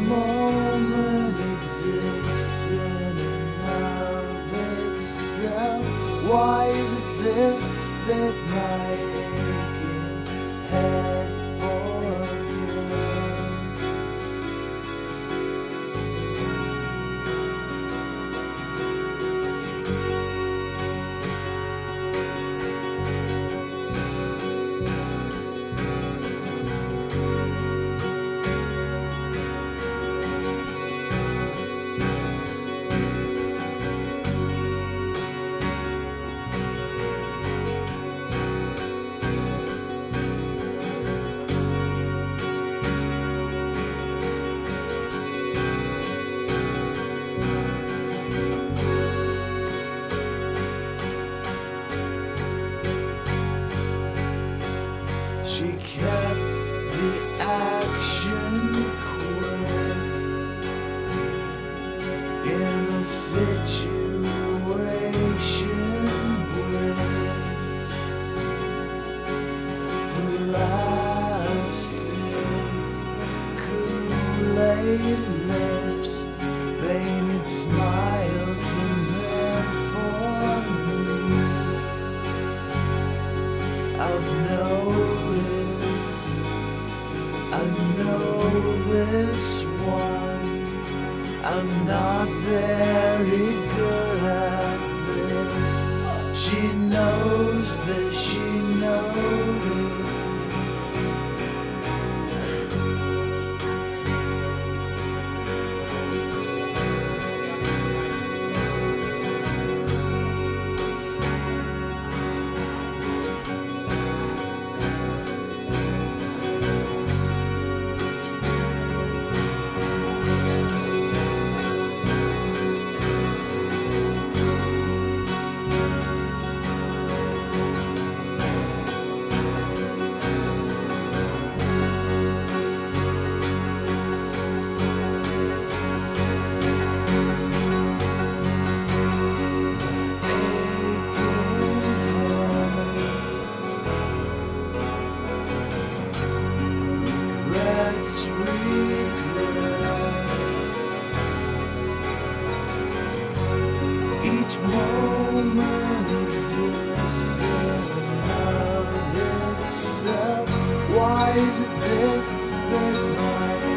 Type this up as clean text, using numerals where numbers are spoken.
moment exists in and of itself. Why is it this that my aching head she kept the action quick in a situation with plastic Kool-Aid lips, painted smiles and meant for me. I've noticed, I know this one, I'm not very good at this. She knows that she knows it. Each moment exists in and of itself. Why is it this that my